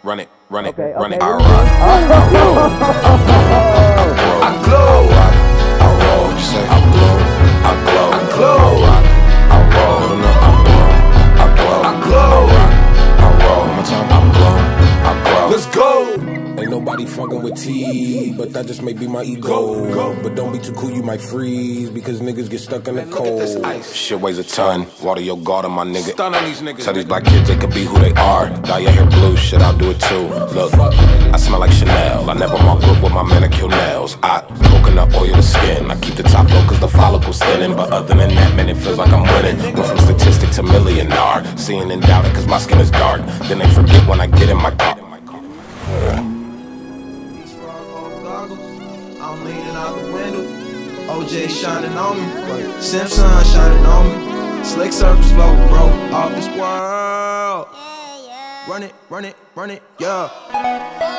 run it, run it, Okay, run it. okay, I rock, I glow, I roll. You say I blow, I glow, I glow. I rock, I roll. No, no, I blow, I glow, I glow. I rock, I roll. One more time, I blow, I glow. Let's go. Ain't nobody fucking with T, but that just may be my ego. But don't be too cool, you might freeze, because niggas get stuck in the cold. Shit weighs a ton, water your guard on my nigga. Stun on these niggas. Tell these black kids they could be who they are. Dye your hair blue, shit, I'll do it too. Look, I smell like Chanel, I never mark up with my manicure nails. I coconut oil the skin, I keep the top low cause the follicle's thinning. But other than that, man, it feels like I'm winning. Went from statistic to millionaire, seeing and doubting cause my skin is dark. Then they forget when I get in my car. I'm leaning out the window, OJ shining on me, Simpson shining on me, slick surface floating, bro, off this world. Run it, run it, run it, yeah.